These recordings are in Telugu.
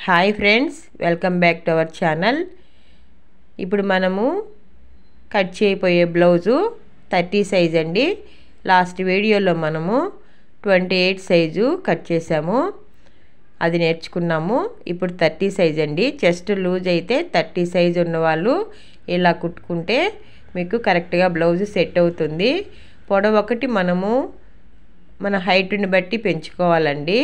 Hi friends, welcome back to our channel. ఇప్పుడు మనము కట్ చేయబోయే బ్లౌజు 30 సైజ్ అండి. లాస్ట్ వీడియోలో మనము 28 సైజు కట్ చేసాము, అది నేర్చుకున్నాము. ఇప్పుడు 30 సైజ్ అండి. చెస్ట్ లూజ్ అయితే 30 సైజ్ ఉన్నవాళ్ళు ఇలా కుట్టుకుంటే మీకు కరెక్ట్గా బ్లౌజ్ సెట్ అవుతుంది. పొడవు ఒకటి మనము మన హైట్ని బట్టి పెంచుకోవాలండి.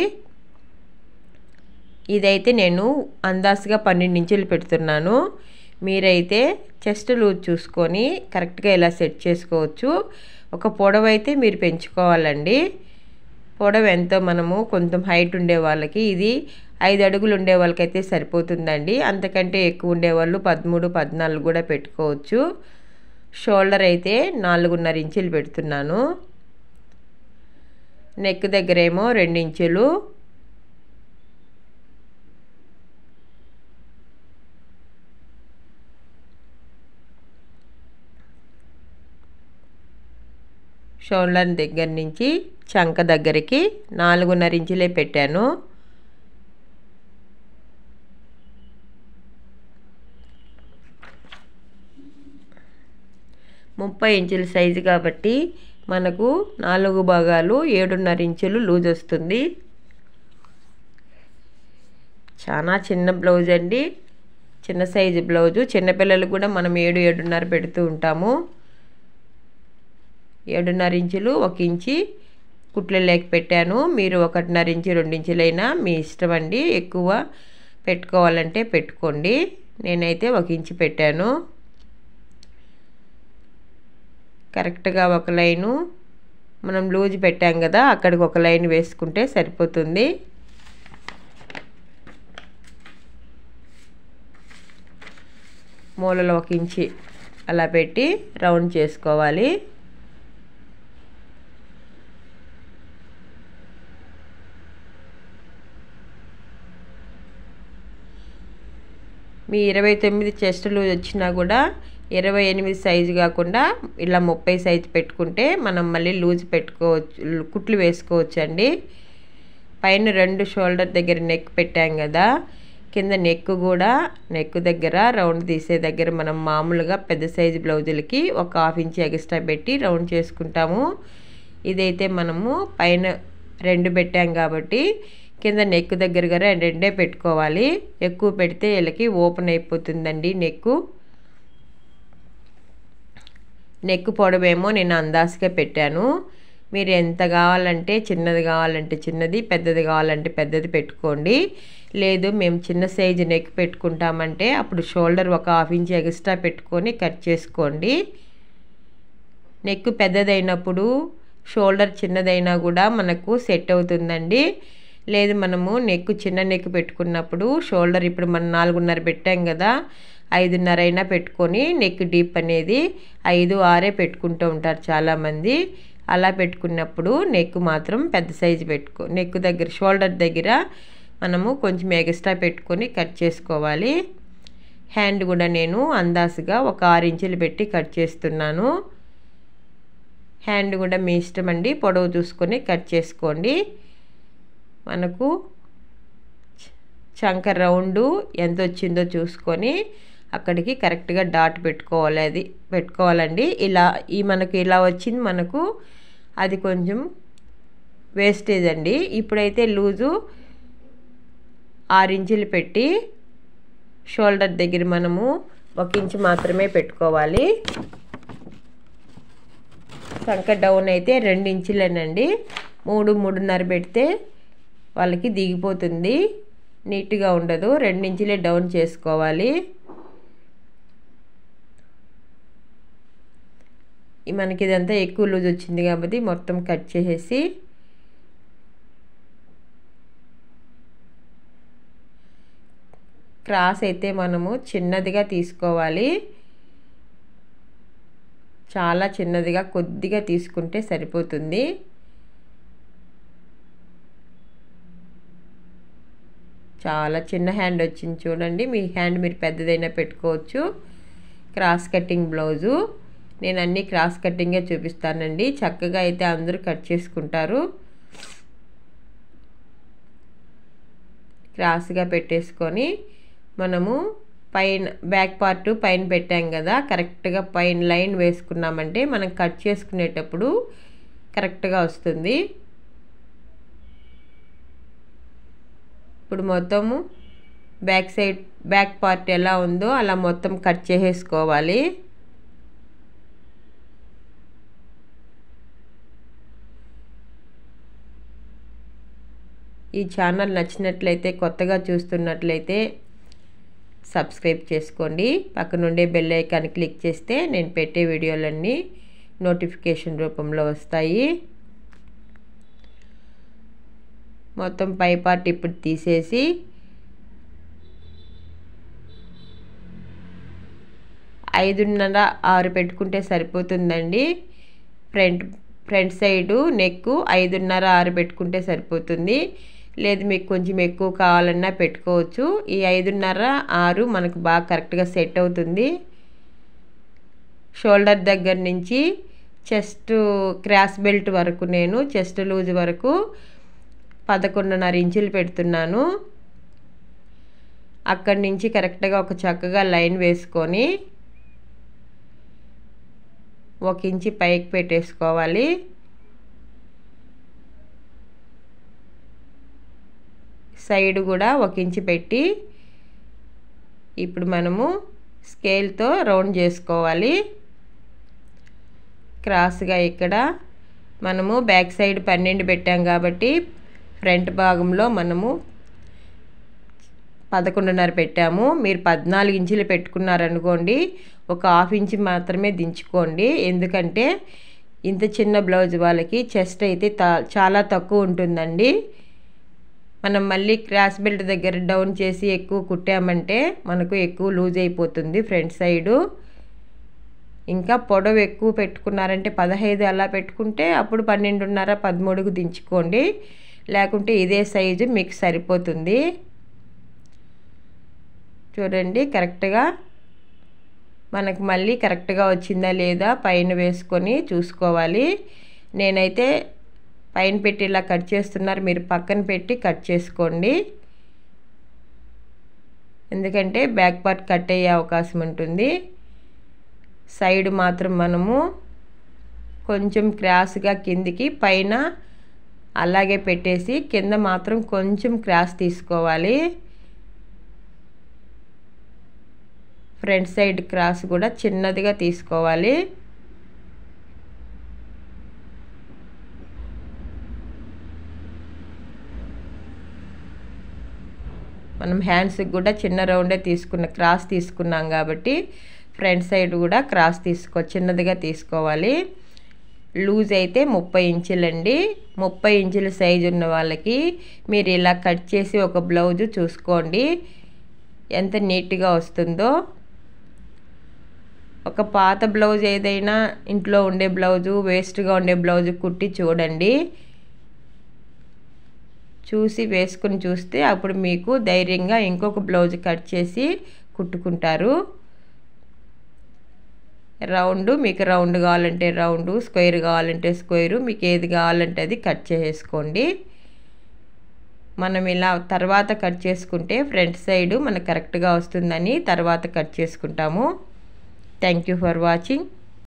ఇదైతే నేను అందాజుగా 12 ఇంచులు పెడుతున్నాను. మీరైతే చెస్ట్ లూజ్ చూసుకొని కరెక్ట్గా ఇలా సెట్ చేసుకోవచ్చు. ఒక పొడవు అయితే మీరు పెంచుకోవాలండి. పొడవు ఎంతో మనము కొంచెం హైట్ ఉండే వాళ్ళకి ఇది 5 అడుగులు ఉండే వాళ్ళకైతే సరిపోతుందండి. అంతకంటే ఎక్కువ ఉండేవాళ్ళు 13, 14 కూడా పెట్టుకోవచ్చు. షోల్డర్ అయితే 4.5 ఇంచులు పెడుతున్నాను. నెక్ దగ్గర ఏమో 2 ఇంచులు, షోల్డర్ దగ్గర నుంచి చంక దగ్గరికి 4.5 ఇంచులే పెట్టాను. ముప్పై ఇంచుల సైజు కాబట్టి మనకు 4 భాగాలు 7.5 ఇంచులు లూజ్ వస్తుంది. చాలా చిన్న బ్లౌజ్ అండి, చిన్న సైజు బ్లౌజు. చిన్నపిల్లలు కూడా మనం 7, 7.5 పెడుతూ ఉంటాము. 7.5 ఇంచులు 1 ఇంచి కుట్లు లేక పెట్టాను. మీరు 1.5 ఇంచు 2 ఇంచులైనా మీ ఇష్టం అండి. ఎక్కువ పెట్టుకోవాలంటే పెట్టుకోండి. నేనైతే 1 ఇంచు పెట్టాను. కరెక్ట్గా ఒక లైను మనం లూజ్ పెట్టాం కదా, అక్కడికి ఒక లైన్ వేసుకుంటే సరిపోతుంది. మూలలో 1 ఇంచి అలా పెట్టి రౌండ్ చేసుకోవాలి. మీ 29 చెస్ట్ లూజ్ వచ్చినా కూడా 28 సైజు కాకుండా ఇలా 30 సైజు పెట్టుకుంటే మనం మళ్ళీ లూజ్ పెట్టుకోవచ్చు, కుట్లు వేసుకోవచ్చు అండి. పైన 2 షోల్డర్ దగ్గర నెక్ పెట్టాం కదా, కింద నెక్ దగ్గర రౌండ్ తీసే దగ్గర మనం మామూలుగా పెద్ద సైజు బ్లౌజులకి ఒక 1/2 ఇంచ్ ఎక్స్ట్రా పెట్టి రౌండ్ చేసుకుంటాము. ఇదైతే మనము పైన 2 పెట్టాం కాబట్టి కింద నెక్ దగ్గర 2 పెట్టుకోవాలి. ఎక్కువ పెడితే వీళ్ళకి ఓపెన్ అయిపోతుందండి నెక్ పొడవేమో నేను అందాజుగా పెట్టాను. మీరు ఎంత కావాలంటే చిన్నది కావాలంటే చిన్నది, పెద్దది కావాలంటే పెద్దది పెట్టుకోండి. లేదు మేము చిన్న సైజు నెక్ పెట్టుకుంటామంటే అప్పుడు షోల్డర్ ఒక 1/2 ఇంచ్ ఎక్స్ట్రా పెట్టుకొని కట్ చేసుకోండి. నెక్ పెద్దదైనప్పుడు షోల్డర్ చిన్నదైనా కూడా మనకు సెట్ అవుతుందండి. లేదు మనము చిన్న నెక్ పెట్టుకున్నప్పుడు షోల్డర్ ఇప్పుడు మనం 4.5 పెట్టాం కదా, 5.5 అయినా పెట్టుకొని నెక్ డీప్ అనేది 5, 6 పెట్టుకుంటూ ఉంటారు చాలామంది. అలా పెట్టుకున్నప్పుడు నెక్ మాత్రం పెద్ద సైజు నెక్ దగ్గర షోల్డర్ దగ్గర మనము కొంచెం ఎక్స్ట్రా పెట్టుకొని కట్ చేసుకోవాలి. హ్యాండ్ కూడా నేను అందాజుగా ఒక 6 ఇంచులు పెట్టి కట్ చేస్తున్నాను. హ్యాండ్ కూడా మీ ఇష్టం అండి, పొడవు చూసుకొని కట్ చేసుకోండి. మనకు చంక రౌండు ఎంత వచ్చిందో చూసుకొని అక్కడికి కరెక్ట్గా డాట్ పెట్టుకోవాలండి. మనకు ఇలా వచ్చింది, మనకు అది కొంచెం వేస్టేజ్ అండి. ఇప్పుడైతే లూజు 6 ఇంచులు పెట్టి షోల్డర్ దగ్గర మనము 1 ఇంచు మాత్రమే పెట్టుకోవాలి. చంక డౌన్ అయితే 2 ఇంచులేనండి. 3, 3.5 పెడితే వాళ్ళకి దిగిపోతుంది, నీట్గా ఉండదు. 2 ఇంచులే డౌన్ చేసుకోవాలి. మనకి ఇదంతా ఎక్కువ లూజ్ వచ్చింది కాబట్టి మొత్తం కట్ చేసేసి క్రాస్ అయితే మనము చిన్నదిగా తీసుకోవాలి. చాలా చిన్నదిగా కొద్దిగా తీసుకుంటే సరిపోతుంది. చాలా చిన్న హ్యాండ్ వచ్చింది చూడండి. మీ హ్యాండ్ మీరు పెద్దదైనా పెట్టుకోవచ్చు. క్రాస్ కటింగ్ బ్లౌజు నేను అన్నీ క్రాస్ కటింగే చూపిస్తానండి. చక్కగా అయితే అందరూ కట్ చేసుకుంటారు. క్రాస్గా పెట్టేసుకొని మనము పైన బ్యాక్ పార్ట్ పైన పెట్టాం కదా, కరెక్ట్గా పైన లైన్ వేసుకున్నామంటే మనం కట్ చేసుకునేటప్పుడు కరెక్ట్గా వస్తుంది. ఇప్పుడు మొత్తము బ్యాక్ పార్ట్ ఎలా ఉందో అలా మొత్తం కట్ చేసేసుకోవాలి. ఈ ఛానల్ నచ్చినట్లయితే, కొత్తగా చూస్తున్నట్లయితే సబ్స్క్రైబ్ చేసుకోండి. పక్కనుండే బెల్ ఐకాన్ క్లిక్ చేస్తే నేను పెట్టే వీడియోలన్నీ నోటిఫికేషన్ రూపంలో వస్తాయి. మొత్తం పై పార్ట్ ఇప్పుడు తీసేసి ఐదున్నర 6 పెట్టుకుంటే సరిపోతుందండి. ఫ్రంట్ సైడు నెక్ 5.5 6 పెట్టుకుంటే సరిపోతుంది. లేదు మీకు కొంచెం ఎక్కువ కావాలన్నా పెట్టుకోవచ్చు. ఈ 5.5 6 మనకు బాగా కరెక్ట్గా సెట్ అవుతుంది. షోల్డర్ దగ్గర నుంచి చెస్ట్ క్రాస్ బెల్ట్ వరకు నేను చెస్ట్ లూజ్ వరకు 11.5 ఇంచులు పెడుతున్నాను. అక్కడి నుంచి కరెక్ట్గా ఒక చక్కగా లైన్ వేసుకొని 1 ఇంచు పైకి పెట్టేసుకోవాలి. సైడ్ కూడా 1 ఇంచు పెట్టి ఇప్పుడు మనము స్కేల్తో రౌండ్ చేసుకోవాలి. క్రాస్గా ఇక్కడ మనము బ్యాక్ సైడ్ 12 పెట్టాం కాబట్టి ఫ్రంట్ భాగంలో మనము 11.5 పెట్టాము. మీరు 14 ఇంచులు పెట్టుకున్నారనుకోండి, ఒక 1/2 ఇంచు మాత్రమే దించుకోండి. ఎందుకంటే ఇంత చిన్న బ్లౌజ్ వాళ్ళకి చెస్ట్ అయితే చాలా తక్కువ ఉంటుందండి. మనం మళ్ళీ క్రాస్ బెల్ట్ దగ్గర డౌన్ చేసి ఎక్కువ కుట్టామంటే మనకు ఎక్కువ లూజ్ అయిపోతుంది ఫ్రంట్ సైడు. ఇంకా పొడవు ఎక్కువ పెట్టుకున్నారంటే 15 అలా పెట్టుకుంటే అప్పుడు 12.5 13కు దించుకోండి. లేకుంటే ఇదే సైజు మీకు సరిపోతుంది. చూడండి కరెక్ట్గా మనకు మళ్ళీ కరెక్ట్గా వచ్చిందా లేదా పైన వేసుకొని చూసుకోవాలి. నేనైతే పైన పెట్టి ఇలా కట్ చేస్తున్నారు, మీరు పక్కన పెట్టి కట్ చేసుకోండి. ఎందుకంటే బ్యాక్ పార్ట్ కట్ అయ్యే అవకాశం ఉంటుంది. సైడ్ మాత్రం మనము కొంచెం క్రాస్గా కిందికి, పైన అలాగే పెట్టేసి కింద మాత్రం కొంచెం క్రాస్ తీసుకోవాలి. ఫ్రంట్ సైడ్ క్రాస్ కూడా చిన్నదిగా తీసుకోవాలి. మనం హ్యాండ్స్కి కూడా చిన్న రౌండే క్రాస్ తీసుకున్నాం కాబట్టి ఫ్రంట్ సైడ్ కూడా క్రాస్ చిన్నదిగా తీసుకోవాలి. లూజ్ అయితే 30 ఇంచులండి. 30 ఇంచుల సైజు ఉన్న వాళ్ళకి మీరు ఇలా కట్ చేసి ఒక బ్లౌజు చూసుకోండి ఎంత నీట్గా వస్తుందో. ఒక పాత బ్లౌజ్ ఏదైనా ఇంట్లో ఉండే బ్లౌజు, వేస్ట్గా ఉండే బ్లౌజు కుట్టి చూడండి. చూసి వేసుకుని చూస్తే అప్పుడు మీకు ధైర్యంగా ఇంకొక బ్లౌజ్ కట్ చేసి కుట్టుకుంటారు. రౌండ్, మీకు రౌండ్ కావాలంటే రౌండ్, స్క్వేర్ కావాలంటే స్క్వేరు, మీకు ఏది కావాలంటే అది కట్ చేసుకోండి. మనం ఇలా తర్వాత కట్ చేసుకుంటే ఫ్రంట్ సైడు మనకు కరెక్ట్గా వస్తుందని తర్వాత కట్ చేసుకుంటాము. Thank you for watching.